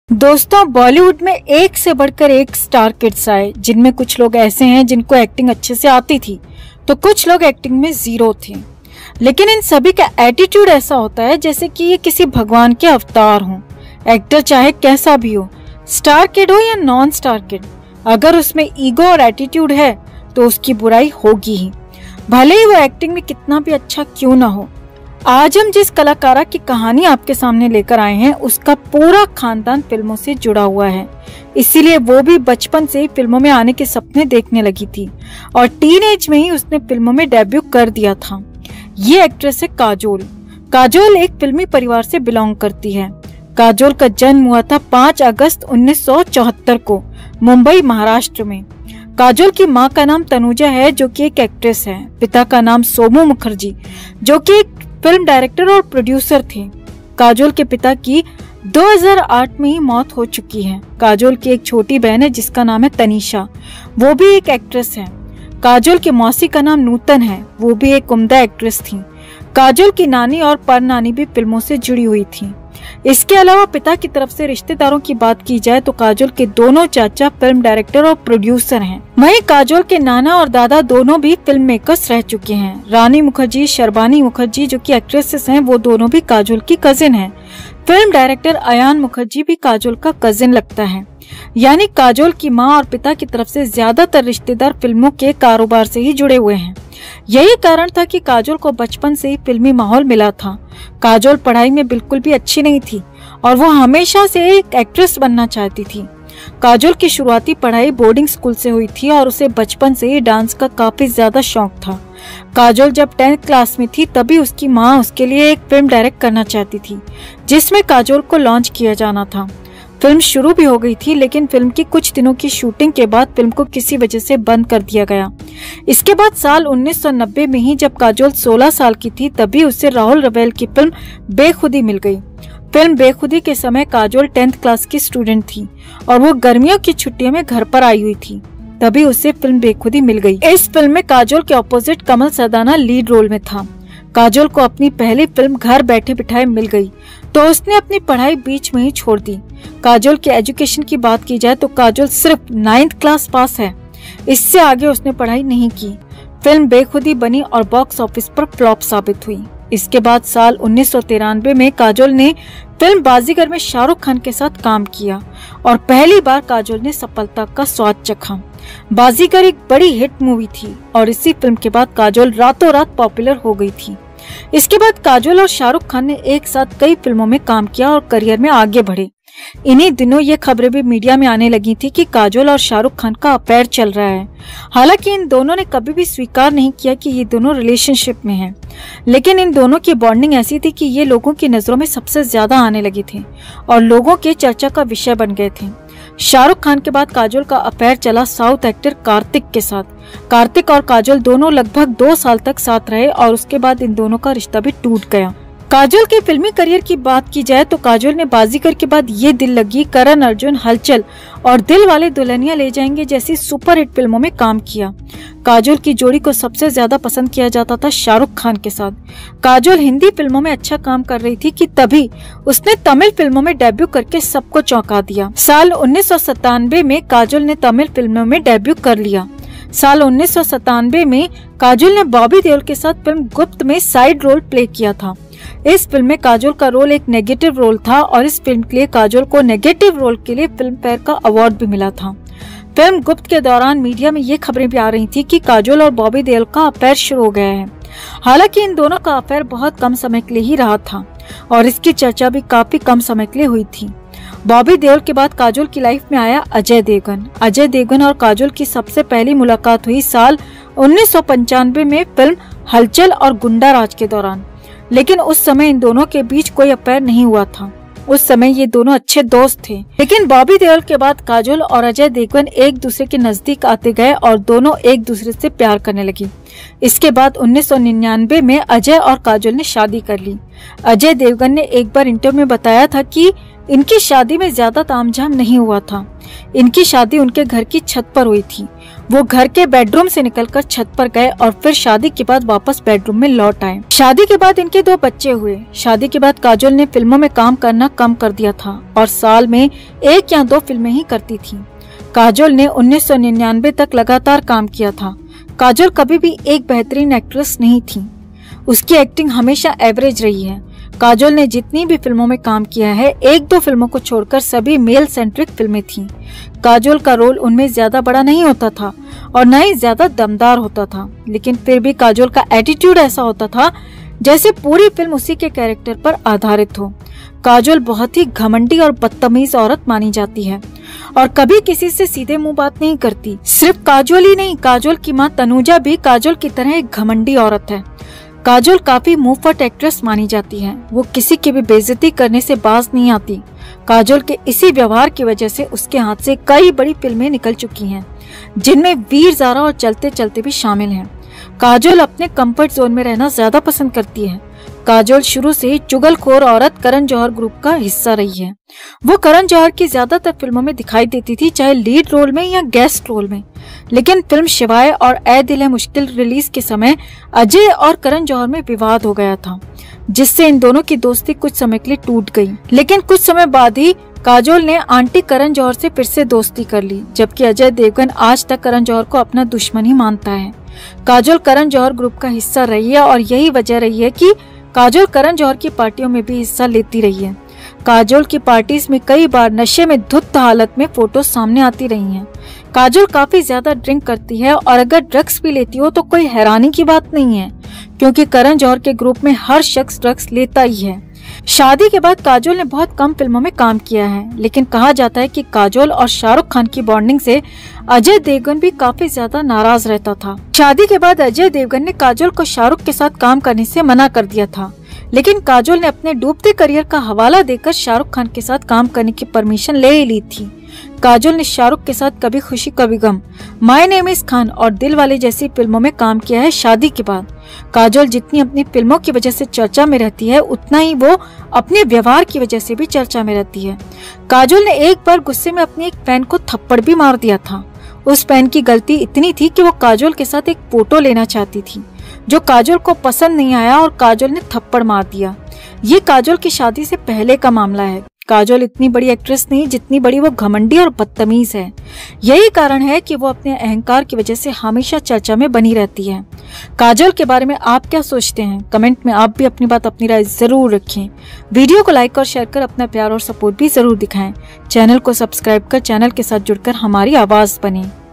दोस्तों, बॉलीवुड में एक से बढ़कर एक स्टार किड्स आए, जिनमें कुछ लोग ऐसे हैं जिनको एक्टिंग अच्छे से आती थी तो कुछ लोग एक्टिंग में जीरो थे। लेकिन इन सभी का एटीट्यूड ऐसा होता है जैसे कि ये किसी भगवान के अवतार हों। एक्टर चाहे कैसा भी हो, स्टार किड हो या नॉन स्टार किड, अगर उसमें ईगो और एटीट्यूड है तो उसकी बुराई होगी ही, भले ही वो एक्टिंग में कितना भी अच्छा क्यों ना हो। आज हम जिस कलाकारा की कहानी आपके सामने लेकर आए हैं उसका पूरा खानदान फिल्मों से जुड़ा हुआ है, इसीलिए वो भी बचपन से ही फिल्मों में आने के सपने देखने लगी थी और टीनेज में ही उसने फिल्मों में डेब्यू कर दिया था। ये एक्ट्रेस है काजोल। काजोल एक फिल्मी परिवार से बिलोंग करती है। काजोल का जन्म हुआ था 5 अगस्त 1974 को मुंबई, महाराष्ट्र में। काजोल की माँ का नाम तनुजा है जो कि एक एक्ट्रेस है। पिता का नाम सोमू मुखर्जी जो कि एक फिल्म डायरेक्टर और प्रोड्यूसर थे। काजोल के पिता की 2008 में ही मौत हो चुकी है। काजोल की एक छोटी बहन है जिसका नाम है तनीषा, वो भी एक एक्ट्रेस है। काजोल की मौसी का नाम नूतन है, वो भी एक उम्दा एक्ट्रेस थी। काजोल की नानी और परनानी भी फिल्मों से जुड़ी हुई थी। इसके अलावा पिता की तरफ से रिश्तेदारों की बात की जाए तो काजोल के दोनों चाचा फिल्म डायरेक्टर और प्रोड्यूसर हैं। वहीं काजोल के नाना और दादा दोनों भी फिल्म मेकर्स रह चुके हैं। रानी मुखर्जी, शर्बानी मुखर्जी जो कि एक्ट्रेसेस हैं, वो दोनों भी काजोल की कजिन हैं। फिल्म डायरेक्टर अयान मुखर्जी भी काजोल का कजिन लगता है। यानी काजोल की माँ और पिता की तरफ से ज्यादातर रिश्तेदार फिल्मों के कारोबार से ही जुड़े हुए हैं। यही कारण था कि काजोल को बचपन से ही फिल्मी माहौल मिला था। काजोल पढ़ाई में बिल्कुल भी अच्छी नहीं थी और वो हमेशा से एक एक्ट्रेस बनना चाहती थी। काजोल की शुरुआती पढ़ाई बोर्डिंग स्कूल से हुई थी और उसे बचपन से ही डांस का काफी ज्यादा शौक था। काजोल जब 10th क्लास में थी तभी उसकी माँ उसके लिए एक फिल्म डायरेक्ट करना चाहती थी जिसमें काजोल को लॉन्च किया जाना था। फिल्म शुरू भी हो गई थी, लेकिन फिल्म की कुछ दिनों की शूटिंग के बाद फिल्म को किसी वजह से बंद कर दिया गया। इसके बाद साल 1990 में ही जब काजोल 16 साल की थी तभी उसे राहुल रवेल की फिल्म बेखुदी मिल गई। फिल्म बेखुदी के समय काजोल 10th क्लास की स्टूडेंट थी और वो गर्मियों की छुट्टियों में घर पर आई हुई थी, तभी उसे फिल्म बेखुदी मिल गई। इस फिल्म में काजोल के opposite Kamal Sadana lead role में था। काजोल को अपनी पहली फिल्म घर बैठे बिठाए मिल गई तो उसने अपनी पढ़ाई बीच में ही छोड़ दी। काजोल के एजुकेशन की बात की जाए तो काजोल सिर्फ 9th क्लास पास है, इससे आगे उसने पढ़ाई नहीं की। फिल्म बेखुदी बनी और बॉक्स ऑफिस पर फ्लॉप साबित हुई। इसके बाद साल 1993 में काजोल ने फिल्म बाजीगर में शाहरुख खान के साथ काम किया और पहली बार काजोल ने सफलता का स्वाद चखा। बाजीगर एक बड़ी हिट मूवी थी और इसी फिल्म के बाद काजोल रातों रात पॉपुलर हो गई थी। इसके बाद काजोल और शाहरुख खान ने एक साथ कई फिल्मों में काम किया और करियर में आगे बढ़े। इन्हीं दिनों ये खबरें भी मीडिया में आने लगी थी कि काजोल और शाहरुख खान का अफेयर चल रहा है। हालांकि इन दोनों ने कभी भी स्वीकार नहीं किया कि ये दोनों रिलेशनशिप में हैं, लेकिन इन दोनों की बॉन्डिंग ऐसी थी कि ये लोगों की नजरों में सबसे ज्यादा आने लगे थे और लोगों के चर्चा का विषय बन गए थे। शाहरुख खान के बाद काजोल का अफेयर चला साउथ एक्टर कार्तिक के साथ। कार्तिक और काजोल दोनों लगभग 2 साल तक साथ रहे और उसके बाद इन दोनों का रिश्ता भी टूट गया। काजोल के फिल्मी करियर की बात की जाए तो काजोल ने बाजीगर के बाद ये दिल लगी, करण अर्जुन, हलचल और दिल वाले दुल्हनिया ले जाएंगे जैसी सुपरहिट फिल्मों में काम किया। काजोल की जोड़ी को सबसे ज्यादा पसंद किया जाता था शाहरुख खान के साथ। काजोल हिंदी फिल्मों में अच्छा काम कर रही थी कि तभी उसने तमिल फिल्मों में डेब्यू करके सबको चौंका दिया। साल 1997 में काजोल ने तमिल फिल्मों में डेब्यू कर लिया। साल 1997 में काजोल ने बॉबी देओल के साथ फिल्म गुप्त में साइड रोल प्ले किया था। इस फिल्म में काजोल का रोल एक नेगेटिव रोल था और इस फिल्म के लिए काजोल को नेगेटिव रोल के लिए फिल्म फेयर का अवार्ड भी मिला था। फिल्म गुप्त के दौरान मीडिया में ये खबरें भी आ रही थी कि काजोल और बॉबी देओल का अफेयर शुरू हो गया है। हालांकि इन दोनों का अफेयर बहुत कम समय के लिए ही रहा था और इसकी चर्चा भी काफी कम समय के लिए हुई थी। बॉबी देओल के बाद काजोल की लाइफ में आया अजय देवगन। अजय देवगन और काजोल की सबसे पहली मुलाकात हुई साल 1995 में फिल्म हलचल और गुंडा राज के दौरान, लेकिन उस समय इन दोनों के बीच कोई अफेयर नहीं हुआ था। उस समय ये दोनों अच्छे दोस्त थे। लेकिन बॉबी देओल के बाद काजोल और अजय देवगन एक दूसरे के नजदीक आते गए और दोनों एक दूसरे से प्यार करने लगी। इसके बाद 1999 में अजय और काजोल ने शादी कर ली। अजय देवगन ने एक बार इंटरव्यू में बताया था कि इनकी शादी में ज्यादा तामझाम नहीं हुआ था। इनकी शादी उनके घर की छत पर हुई थी। वो घर के बेडरूम से निकलकर छत पर गए और फिर शादी के बाद वापस बेडरूम में लौट आए। शादी के बाद इनके 2 बच्चे हुए। शादी के बाद काजोल ने फिल्मों में काम करना कम कर दिया था और साल में 1 या 2 फिल्में ही करती थी। काजोल ने 1999 तक लगातार काम किया था। काजोल कभी भी एक बेहतरीन एक्ट्रेस नहीं थी। उसकी एक्टिंग हमेशा एवरेज रही है। काजोल ने जितनी भी फिल्मों में काम किया है, 1-2 फिल्मों को छोड़कर सभी मेल सेंट्रिक फिल्में थीं। काजोल का रोल उनमें ज्यादा बड़ा नहीं होता था और न ही ज्यादा दमदार होता था, लेकिन फिर भी काजोल का एटीट्यूड ऐसा होता था जैसे पूरी फिल्म उसी के कैरेक्टर पर आधारित हो। काजोल बहुत ही घमंडी और बदतमीज औरत मानी जाती है और कभी किसी से सीधे मुंह बात नहीं करती। सिर्फ काजोल ही नहीं, काजोल की माँ तनुजा भी काजोल की तरह एक घमंडी औरत है। काजोल काफी मुंहफट एक्ट्रेस मानी जाती है। वो किसी की भी बेइज्जती करने से बाज नहीं आती। काजोल के इसी व्यवहार की वजह से उसके हाथ से कई बड़ी फिल्में निकल चुकी हैं, जिनमें वीर ज़ारा और चलते चलते भी शामिल हैं। काजोल अपने कंफर्ट जोन में रहना ज्यादा पसंद करती है। काजोल शुरू से ही चुगलखोर औरत करण जौहर ग्रुप का हिस्सा रही है। वो करण जौहर की ज्यादातर फिल्मों में दिखाई देती थी, चाहे लीड रोल में या गेस्ट रोल में। लेकिन फिल्म शिवाय और ऐ दिल है मुश्किल रिलीज के समय अजय और करण जौहर में विवाद हो गया था, जिससे इन दोनों की दोस्ती कुछ समय के लिए टूट गई। लेकिन कुछ समय बाद ही काजोल ने आंटी करण जौहर से फिर से दोस्ती कर ली, जबकि अजय देवगन आज तक करण जौहर को अपना दुश्मन ही मानता है। काजोल करण जौहर ग्रुप का हिस्सा रही है और यही वजह रही है कि काजोल करण जौहर की पार्टियों में भी हिस्सा लेती रही है। काजोल की पार्टीज में कई बार नशे में धुत हालत में फोटो सामने आती रही हैं। काजोल काफी ज्यादा ड्रिंक करती है और अगर ड्रग्स भी लेती हो तो कोई हैरानी की बात नहीं है, क्योंकि करण जौहर के ग्रुप में हर शख्स ड्रग्स लेता ही है। शादी के बाद काजोल ने बहुत कम फिल्मों में काम किया है, लेकिन कहा जाता है कि काजोल और शाहरुख खान की बॉन्डिंग से अजय देवगन भी काफी ज्यादा नाराज रहता था। शादी के बाद अजय देवगन ने काजोल को शाहरुख के साथ काम करने से मना कर दिया था, लेकिन काजोल ने अपने डूबते करियर का हवाला देकर शाहरुख खान के साथ काम करने की परमिशन ले ही ली थी। काजोल ने शाहरुख के साथ Kabhi Khushi Kabhi Gham, my name is Khan और दिल वाले जैसी फिल्मों में काम किया है। शादी के बाद काजोल जितनी अपनी फिल्मों की वजह से चर्चा में रहती है, उतना ही वो अपने व्यवहार की वजह से भी चर्चा में रहती है। काजोल ने एक बार गुस्से में अपने एक फैन को थप्पड़ भी मार दिया था। उस फैन की गलती इतनी थी कि वो काजोल के साथ एक फोटो लेना चाहती थी, जो काजोल को पसंद नहीं आया और काजोल ने थप्पड़ मार दिया। ये काजोल की शादी से पहले का मामला है। काजोल इतनी बड़ी एक्ट्रेस नहीं जितनी बड़ी वो घमंडी और बदतमीज है। यही कारण है कि वो अपने अहंकार की वजह से हमेशा चर्चा में बनी रहती है। काजोल के बारे में आप क्या सोचते हैं? कमेंट में आप भी अपनी बात, अपनी राय जरूर रखें। वीडियो को लाइक और शेयर कर अपना प्यार और सपोर्ट भी जरूर दिखाएं। चैनल को सब्सक्राइब कर चैनल के साथ जुड़कर हमारी आवाज बने।